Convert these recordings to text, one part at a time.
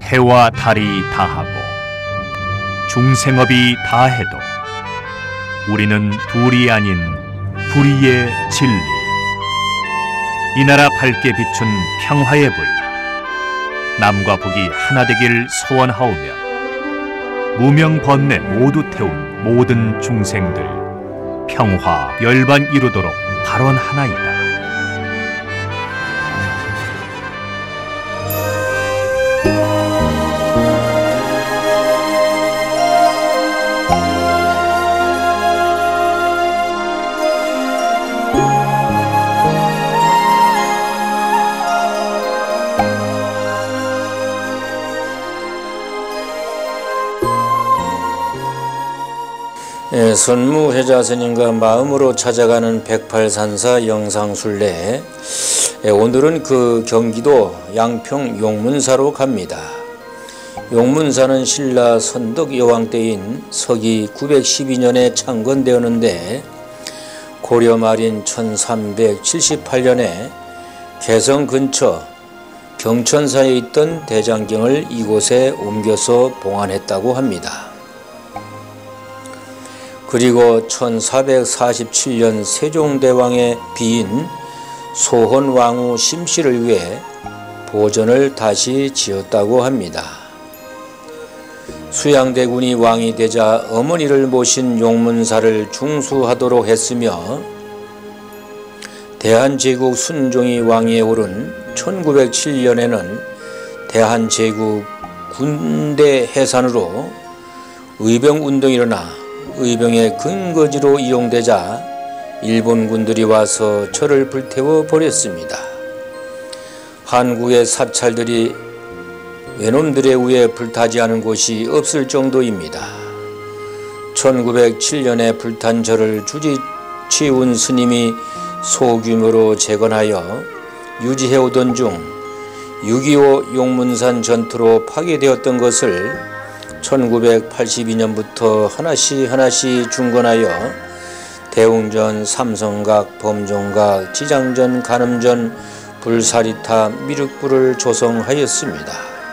해와 달이 다하고 중생업이 다해도 우리는 둘이 아닌 불의의 진리, 이 나라 밝게 비춘 평화의 불, 남과 북이 하나 되길 소원하오며 무명 번뇌 모두 태운 모든 중생들 평화 열반 이루도록 발언하나이다. 선무회자 스님과 마음으로 찾아가는 108산사 영상순례, 오늘은 그 경기도 양평 용문사로 갑니다. 용문사는 신라 선덕 여왕 때인 서기 912년에 창건되었는데 고려 말인 1378년에 개성 근처 경천사에 있던 대장경을 이곳에 옮겨서 봉안했다고 합니다. 그리고 1447년 세종대왕의 비인 소헌왕후 심씨를 위해 보전을 다시 지었다고 합니다. 수양대군이 왕이 되자 어머니를 모신 용문사를 중수하도록 했으며 대한제국 순종이 왕위에 오른 1907년에는 대한제국 군대 해산으로 의병운동이 일어나 의병의 근거지로 이용되자 일본군들이 와서 절을 불태워 버렸습니다. 한국의 사찰들이 외놈들에 의해 불타지 않은 곳이 없을 정도입니다. 1907년에 불탄 절을 주지치운 스님이 소규모로 재건하여 유지해오던 중 6.25 용문산 전투로 파괴되었던 것을 1982년부터 하나씩 중건하여 대웅전, 삼성각, 범종각, 지장전, 간음전, 불사리타, 미륵불을 조성하였습니다.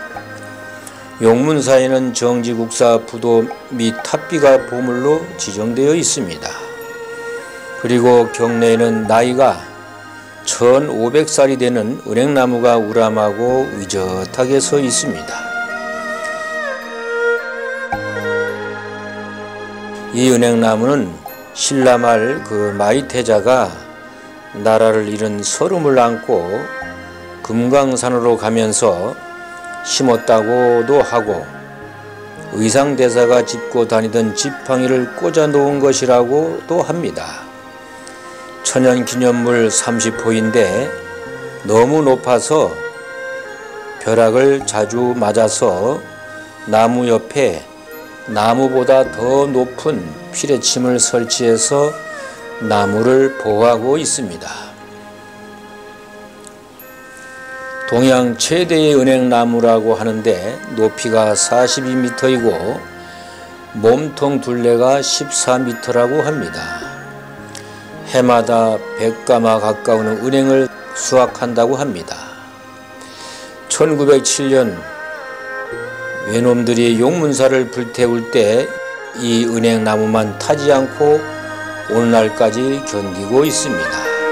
용문사에는 정지국사 부도 및 탑비가 보물로 지정되어 있습니다. 그리고 경내에는 나이가 1500살이 되는 은행나무가 우람하고 의젓하게 서 있습니다. 이 은행나무는 신라말 마이태자가 나라를 잃은 서름을 안고 금강산으로 가면서 심었다고도 하고 의상대사가 짚고 다니던 지팡이를 꽂아 놓은 것이라고도 합니다. 천연기념물 30호인데 너무 높아서 벼락을 자주 맞아서 나무 옆에 나무보다 더 높은 피레침을 설치해서 나무를 보호하고 있습니다. 동양 최대의 은행나무라고 하는데 높이가 42m이고 몸통 둘레가 14m라고 합니다. 해마다 100가마 가까운 은행을 수확한다고 합니다. 1907년 외놈들이 용문사를 불태울 때 이 은행나무만 타지 않고 오늘날까지 견디고 있습니다.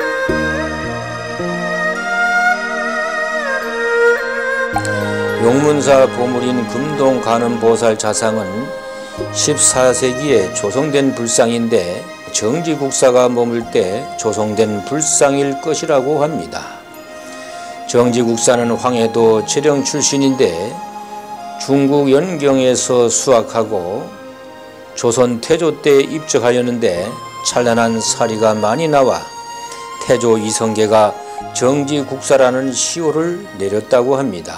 용문사 보물인 금동간음보살 자상은 14세기에 조성된 불상인데 정지국사가 머물 때 조성된 불상일 것이라고 합니다. 정지국사는 황해도 재령 출신인데 중국 연경에서 수학하고 조선 태조 때 입적하였는데 찬란한 사리가 많이 나와 태조 이성계가 정지국사라는 시호를 내렸다고 합니다.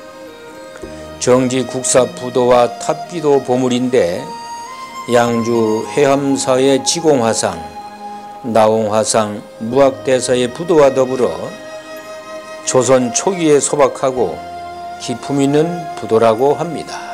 정지국사 부도와 탑비도 보물인데 양주 해함사의 지공화상, 나홍화상, 무학대사의 부도와 더불어 조선 초기에 소박하고 기품 있는 부도라고 합니다.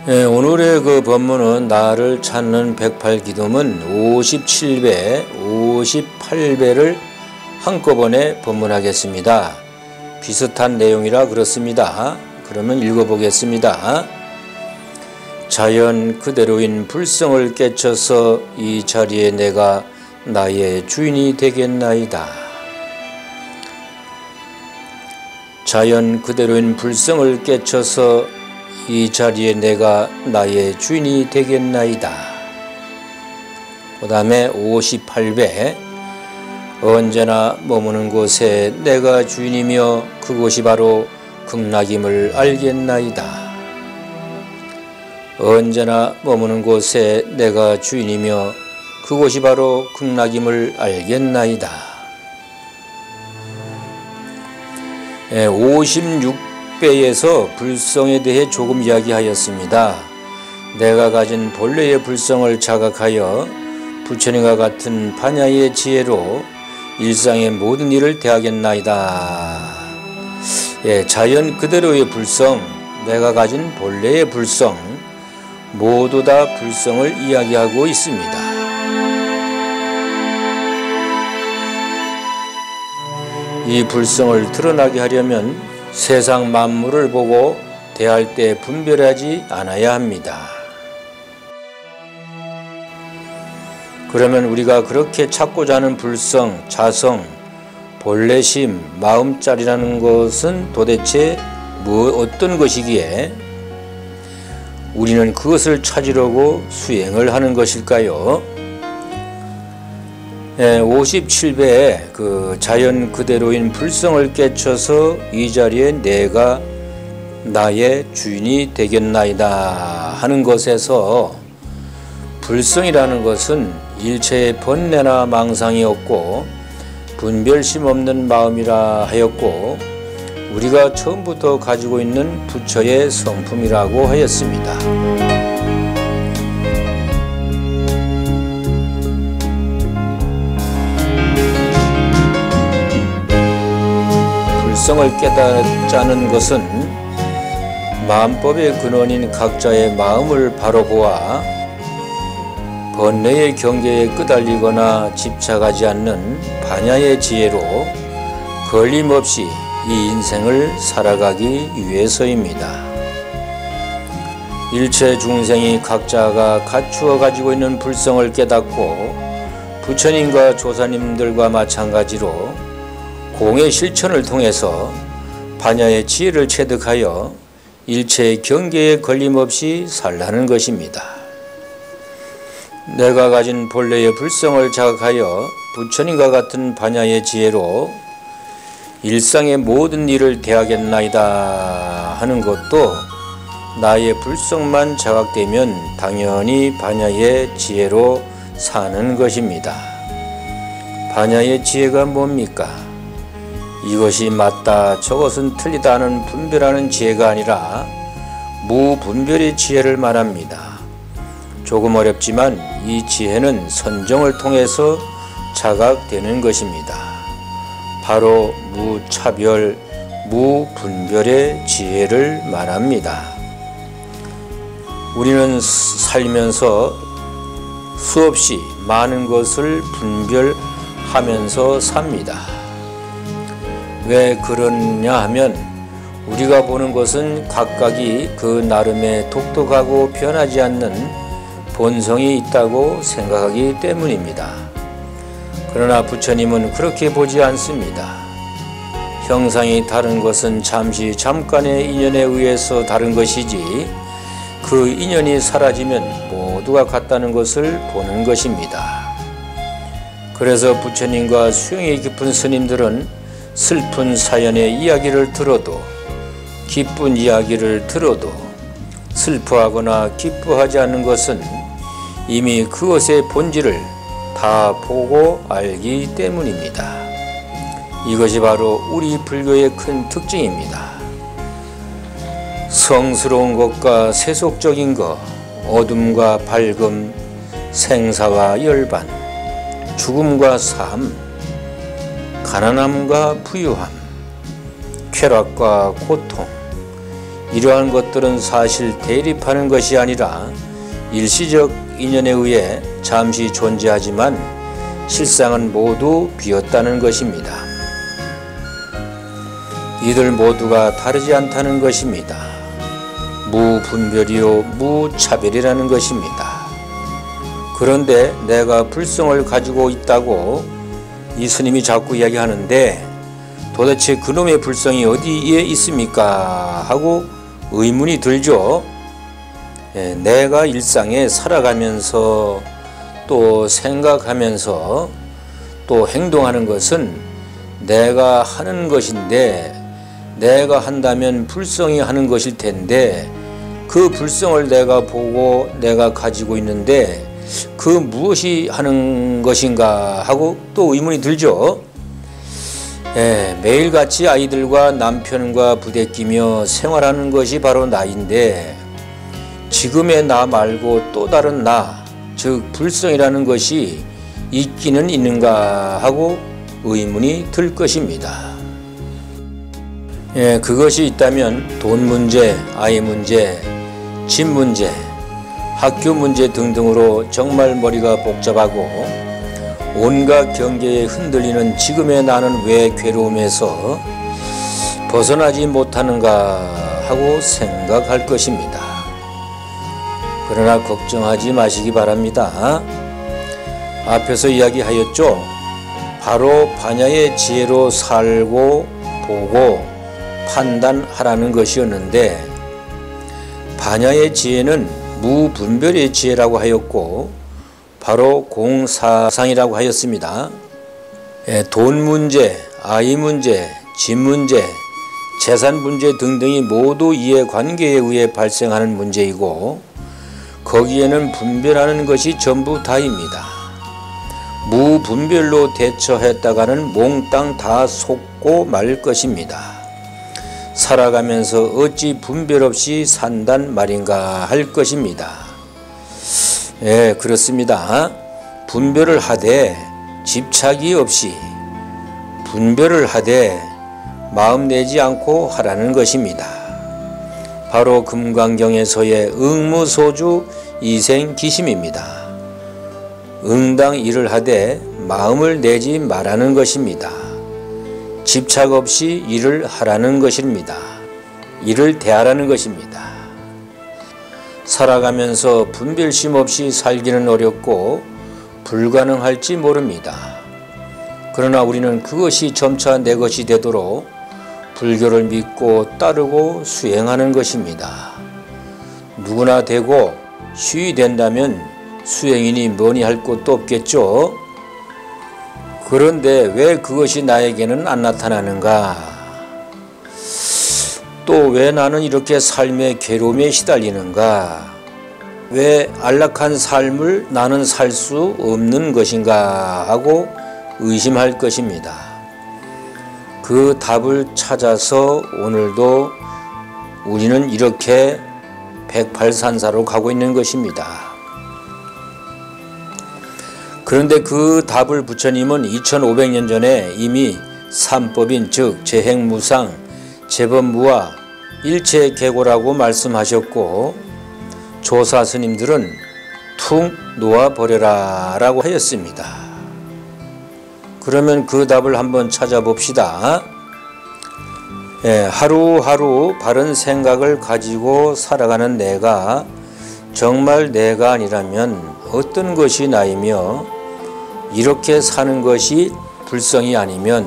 오늘의 그 법문은 나를 찾는 108기도문 57배, 58배를 한꺼번에 법문하겠습니다. 비슷한 내용이라 그렇습니다. 그러면 읽어보겠습니다. 자연 그대로인 불성을 깨쳐서 이 자리에 내가 나의 주인이 되겠나이다. 자연 그대로인 불성을 깨쳐서 이 자리에 내가 나의 주인이 되겠나이다. 그 다음에 58배 언제나 머무는 곳에 내가 주인이며 그곳이 바로 극락임을 알겠나이다. 언제나 머무는 곳에 내가 주인이며 그곳이 바로 극락임을 알겠나이다. 56배에서 불성에 대해 조금 이야기하였습니다. 내가 가진 본래의 불성을 자각하여 부처님과 같은 반야의 지혜로 일상의 모든 일을 대하겠나이다. 자연 그대로의 불성, 내가 가진 본래의 불성, 모두 다 불성을 이야기하고 있습니다. 이 불성을 드러나게 하려면 세상 만물을 보고 대할 때 분별하지 않아야 합니다. 그러면 우리가 그렇게 찾고자 하는 불성, 자성, 본래심, 마음자리라는 것은 도대체 어떤 것이기에 우리는 그것을 찾으려고 수행을 하는 것일까요? 57배에 그 자연 그대로인 불성을 깨쳐서 이 자리에 내가 나의 주인이 되겠나이다 하는 것에서 불성이라는 것은 일체의 번뇌나 망상이 없고 분별심 없는 마음이라 하였고 우리가 처음부터 가지고 있는 부처의 성품이라고 하였습니다. 불성을 깨닫자는 것은 마음법의 근원인 각자의 마음을 바로 보아 번뇌의 경계에 끄달리거나 집착하지 않는 반야의 지혜로 걸림없이 이 인생을 살아가기 위해서입니다. 일체 중생이 각자가 갖추어 가지고 있는 불성을 깨닫고 부처님과 조사님들과 마찬가지로 공의 실천을 통해서 반야의 지혜를 체득하여 일체의 경계에 걸림없이 살라는 것입니다. 내가 가진 본래의 불성을 자각하여 부처님과 같은 반야의 지혜로 일상의 모든 일을 대하겠나이다 하는 것도 나의 불성만 자각되면 당연히 반야의 지혜로 사는 것입니다. 반야의 지혜가 뭡니까? 이것이 맞다 저것은 틀리다 하는 분별하는 지혜가 아니라 무분별의 지혜를 말합니다. 조금 어렵지만 이 지혜는 선정을 통해서 자각되는 것입니다. 바로 무차별, 무분별의 지혜를 말합니다. 우리는 살면서 수없이 많은 것을 분별하면서 삽니다. 왜 그러냐 하면 우리가 보는 것은 각각이 그 나름의 독특하고 변하지 않는 본성이 있다고 생각하기 때문입니다. 그러나 부처님은 그렇게 보지 않습니다. 형상이 다른 것은 잠깐의 인연에 의해서 다른 것이지 그 인연이 사라지면 모두가 같다는 것을 보는 것입니다. 그래서 부처님과 수용이 깊은 스님들은 슬픈 사연의 이야기를 들어도 기쁜 이야기를 들어도 슬퍼하거나 기뻐하지 않는 것은 이미 그것의 본질을 다 보고 알기 때문입니다. 이것이 바로 우리 불교의 큰 특징입니다. 성스러운 것과 세속적인 것, 어둠과 밝음, 생사와 열반, 죽음과 삶, 가난함과 부유함, 쾌락과 고통, 이러한 것들은 사실 대립하는 것이 아니라 일시적 인연에 의해 잠시 존재하지만 실상은 모두 비었다는 것입니다. 이들 모두가 다르지 않다는 것입니다. 무분별이요 무차별이라는 것입니다. 그런데 내가 불성을 가지고 있다고 이 스님이 자꾸 이야기하는데 도대체 그놈의 불성이 어디에 있습니까? 하고 의문이 들죠. 내가 일상에 살아가면서 또 생각하면서 또 행동하는 것은 내가 하는 것인데 내가 한다면 불성이 하는 것일 텐데 그 불성을 내가 보고 내가 가지고 있는데 그 무엇이 하는 것인가 하고 또 의문이 들죠. 매일같이 아이들과 남편과 부대끼며 생활하는 것이 바로 나인데 지금의 나 말고 또 다른 나, 즉 불성이라는 것이 있기는 있는가 하고 의문이 들 것입니다. 그것이 있다면 돈 문제, 아이 문제, 집 문제, 학교 문제 등등으로 정말 머리가 복잡하고 온갖 경계에 흔들리는 지금의 나는 왜 괴로움에서 벗어나지 못하는가 하고 생각할 것입니다. 그러나 걱정하지 마시기 바랍니다. 앞에서 이야기하였죠. 바로 반야의 지혜로 살고 보고 판단하라는 것이었는데 반야의 지혜는 무분별의 지혜라고 하였고 바로 공사상이라고 하였습니다. 돈 문제, 아이 문제, 집 문제, 재산 문제 등등이 모두 이해관계에 의해 발생하는 문제이고 거기에는 분별하는 것이 전부 다입니다. 무분별로 대처했다가는 몽땅 다 속고 말 것입니다. 살아가면서 어찌 분별 없이 산단 말인가 할 것입니다. 그렇습니다. 분별을 하되 집착이 없이 분별을 하되 마음 내지 않고 하라는 것입니다. 바로 금강경에서의 응무소주 이생기심입니다. 응당 일을 하되 마음을 내지 말라는 것입니다. 집착 없이 일을 하라는 것입니다. 일을 대하라는 것입니다. 살아가면서 분별심 없이 살기는 어렵고 불가능할지 모릅니다. 그러나 우리는 그것이 점차 내 것이 되도록 불교를 믿고 따르고 수행하는 것입니다. 누구나 되고 쉬이 된다면 수행이니 뭐니 할 것도 없겠죠. 그런데 왜 그것이 나에게는 안 나타나는가? 또 왜 나는 이렇게 삶의 괴로움에 시달리는가? 왜 안락한 삶을 나는 살 수 없는 것인가 하고 의심할 것입니다. 그 답을 찾아서 오늘도 우리는 이렇게 백팔산사로 가고 있는 것입니다. 그런데 그 답을 부처님은 2500년 전에 이미 삼법인 즉 재행무상, 재법무와 일체계고라고 말씀하셨고 조사 스님들은 툭 놓아버려라 라고 하였습니다. 그러면 그 답을 한번 찾아봅시다. 하루하루 바른 생각을 가지고 살아가는 내가 정말 내가 아니라면 어떤 것이 나이며 이렇게 사는 것이 불성이 아니면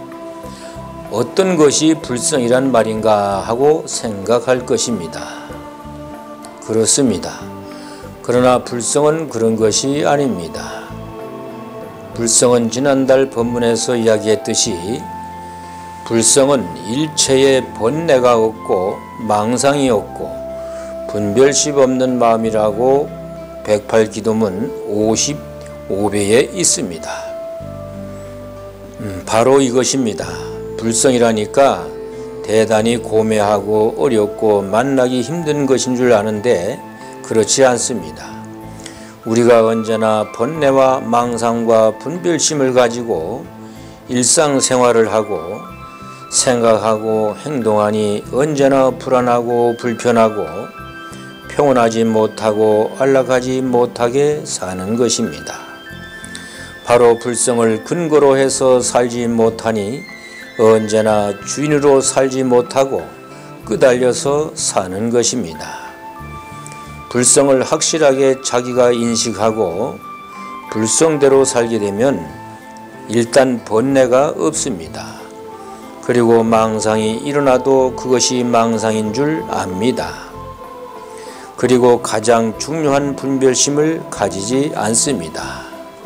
어떤 것이 불성이란 말인가 하고 생각할 것입니다. 그렇습니다. 그러나 불성은 그런 것이 아닙니다. 불성은 지난달 법문에서 이야기했듯이 불성은 일체의 번뇌가 없고 망상이 없고 분별심 없는 마음이라고 108기도문 55배에 있습니다. 바로 이것입니다. 불성이라니까 대단히 고매하고 어렵고 만나기 힘든 것인 줄 아는데 그렇지 않습니다. 우리가 언제나 번뇌와 망상과 분별심을 가지고 일상생활을 하고 생각하고 행동하니 언제나 불안하고 불편하고 평온하지 못하고 안락하지 못하게 사는 것입니다. 바로 불성을 근거로 해서 살지 못하니 언제나 주인으로 살지 못하고 끄달려서 사는 것입니다. 불성을 확실하게 자기가 인식하고 불성대로 살게 되면 일단 번뇌가 없습니다. 그리고 망상이 일어나도 그것이 망상인 줄 압니다. 그리고 가장 중요한 분별심을 가지지 않습니다.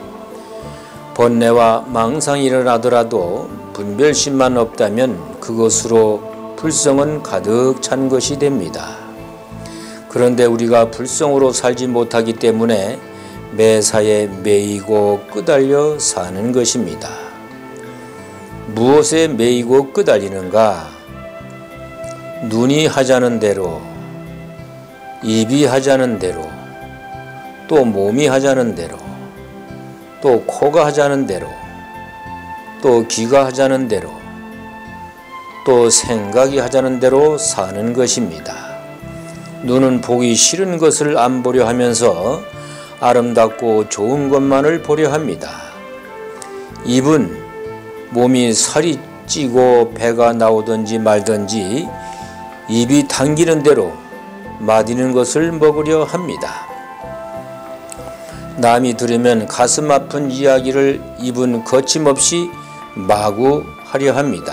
번뇌와 망상이 일어나더라도 분별심만 없다면 그것으로 불성은 가득 찬 것이 됩니다. 그런데 우리가 불성으로 살지 못하기 때문에 매사에 매이고 끄달려 사는 것입니다. 무엇에 매이고 끄달리는가? 눈이 하자는 대로, 입이 하자는 대로, 또 몸이 하자는 대로, 또 코가 하자는 대로, 또 귀가 하자는 대로, 또 생각이 하자는 대로 사는 것입니다. 눈은 보기 싫은 것을 안 보려 하면서 아름답고 좋은 것만을 보려 합니다. 입은 몸이 살이 찌고 배가 나오든지 말든지 입이 당기는 대로 맛있는 것을 먹으려 합니다. 남이 들으면 가슴 아픈 이야기를 입은 거침없이 마구 하려 합니다.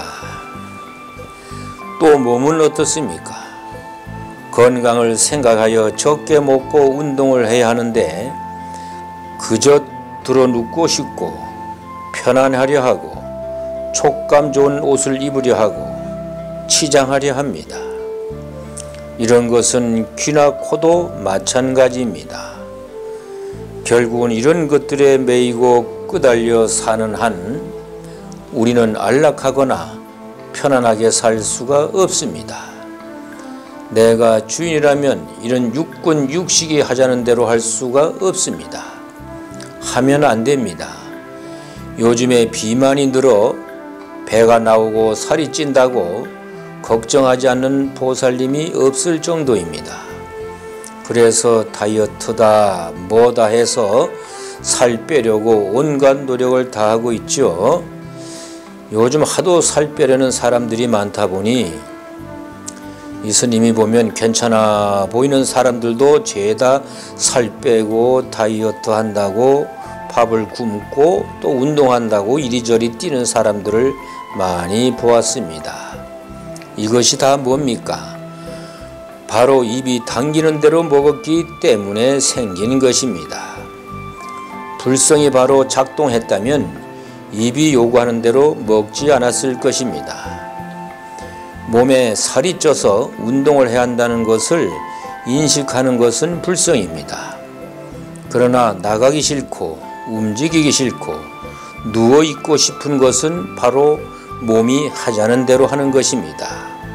또 몸은 어떻습니까? 건강을 생각하여 적게 먹고 운동을 해야 하는데 그저 들어 눕고 싶고 편안하려 하고 촉감 좋은 옷을 입으려 하고 치장하려 합니다. 이런 것은 귀나 코도 마찬가지입니다. 결국은 이런 것들에 매이고 끄달려 사는 한 우리는 안락하거나 편안하게 살 수가 없습니다. 내가 주인이라면 이런 육군 육식이 하자는 대로 할 수가 없습니다. 하면 안 됩니다. 요즘에 비만이 늘어 배가 나오고 살이 찐다고 걱정하지 않는 보살님이 없을 정도입니다. 그래서 다이어트다 뭐다 해서 살 빼려고 온갖 노력을 다하고 있죠. 요즘 하도 살 빼려는 사람들이 많다 보니 이 스님이 보면 괜찮아 보이는 사람들도 죄다 살 빼고 다이어트 한다고 밥을 굶고 또 운동한다고 이리저리 뛰는 사람들을 많이 보았습니다. 이것이 다 뭡니까? 바로 입이 당기는 대로 먹었기 때문에 생긴 것입니다. 불성이 바로 작동했다면 입이 요구하는 대로 먹지 않았을 것입니다. 몸에 살이 쪄서 운동을 해야 한다는 것을 인식하는 것은 불성입니다. 그러나 나가기 싫고 움직이기 싫고 누워있고 싶은 것은 바로 몸이 하자는 대로 하는 것입니다.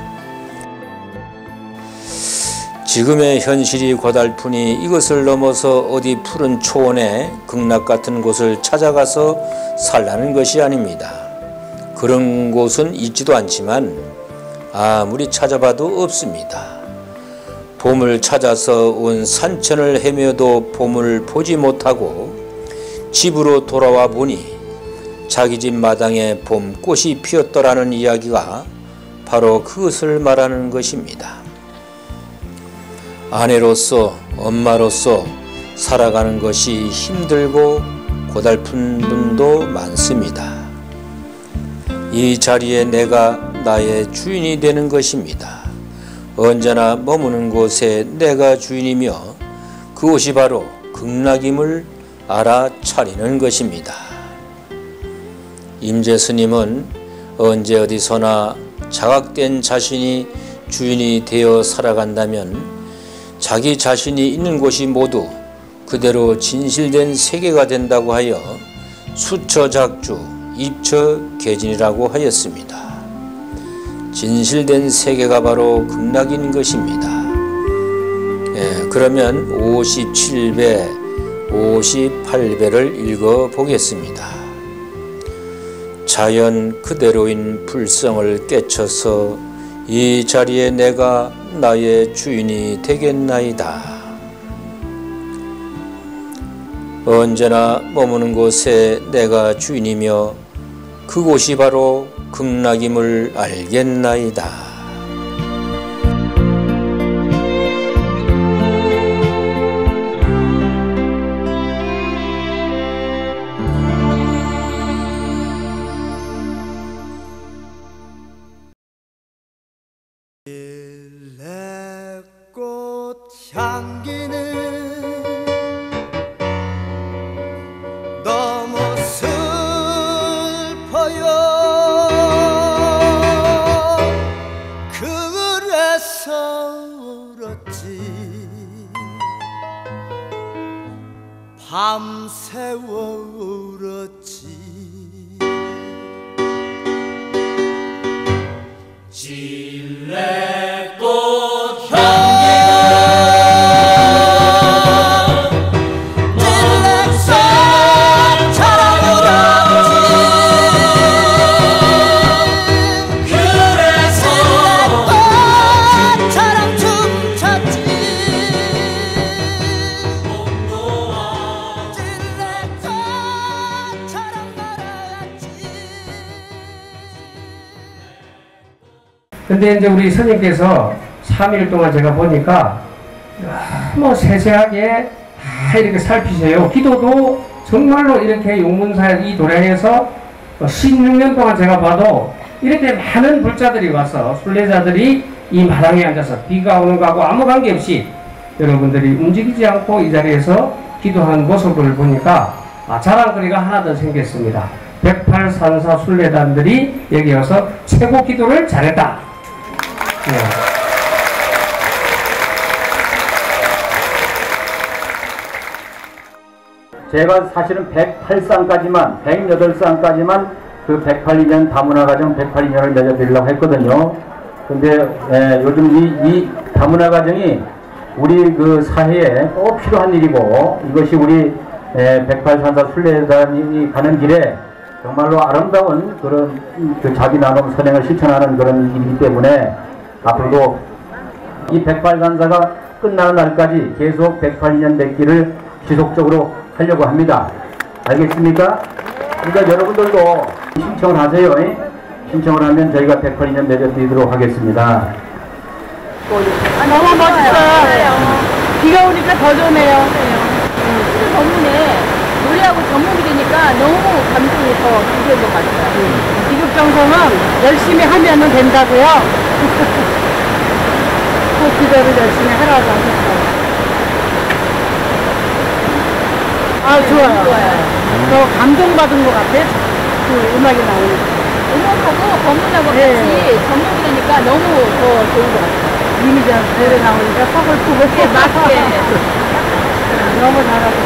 지금의 현실이 고달프니 이것을 넘어서 어디 푸른 초원에 극락 같은 곳을 찾아가서 살라는 것이 아닙니다. 그런 곳은 있지도 않지만 아무리 찾아봐도 없습니다. 봄을 찾아서 온 산천을 헤매도 봄을 보지 못하고 집으로 돌아와 보니 자기 집 마당에 봄꽃이 피었더라는 이야기가 바로 그것을 말하는 것입니다. 아내로서 엄마로서 살아가는 것이 힘들고 고달픈 분도 많습니다. 이 자리에 내가 나의 주인이 되는 것입니다. 언제나 머무는 곳에 내가 주인이며 그곳이 바로 극락임을 알아차리는 것입니다. 임재스님은 언제 어디서나 자각된 자신이 주인이 되어 살아간다면 자기 자신이 있는 곳이 모두 그대로 진실된 세계가 된다고 하여 수처작주 입처계진이라고 하였습니다. 진실된 세계가 바로 극락인 것입니다. 그러면 57배, 58배를 읽어 보겠습니다. 자연 그대로인 불성을 깨쳐서 이 자리에 내가 나의 주인이 되겠나이다. 언제나 머무는 곳에 내가 주인이며 그곳이 바로 극락임을 알겠나이다. 일레꽃 향기는 너무 슬퍼요. 그래서 울었지. 밤새워 울었지. 질레꽃 근데 이제 우리 스님께서 3일 동안 제가 보니까 너무 세세하게 다 이렇게 살피세요. 기도도 정말로 이렇게 용문사 이 도량에서 16년 동안 제가 봐도 이렇게 많은 불자들이 와서 순례자들이 이 마당에 앉아서 비가 오는 거하고 아무 관계없이 여러분들이 움직이지 않고 이 자리에서 기도하는 모습을 보니까 자랑거리가 하나 더 생겼습니다. 108산사 순례단들이 여기 와서 최고 기도를 잘했다. 네. 제가 사실은 108쌍까지만 108쌍까지만 그 108년 다문화과정 108년을 맺어드리려고 했거든요. 근데 요즘 이 다문화과정이 우리 그 사회에 꼭 필요한 일이고, 이것이 우리 108산사 순례단이 가는 길에 정말로 아름다운 그런 그 자기 나눔 선행을 실천하는 그런 일이기 때문에 앞으로도 이 108산사가 끝나는 날까지 계속 108년 맺기를 지속적으로 하려고 합니다. 알겠습니까? 그러니까 여러분들도 신청을 하세요. 신청을 하면 저희가 108년 맺어드리도록 하겠습니다. 너무 멋있어요. 비가 오니까 더 좋네요. 술 전문에 노래하고 전문이 되니까 너무 감동이 더 기대된 것 같아요. 기급정성은 열심히 하면 된다고요. 꼭 기도를 열심히 하라고 하셨어요. 좋아요. 더 감동받은 것 같아요. 그 음악이 나오니까. 음악하고 법문하고 같이 전문이 되니까 너무 더 좋은 것 같아요. 이미지가 그대로 나오니까 서글프고 맞게 너무 잘하고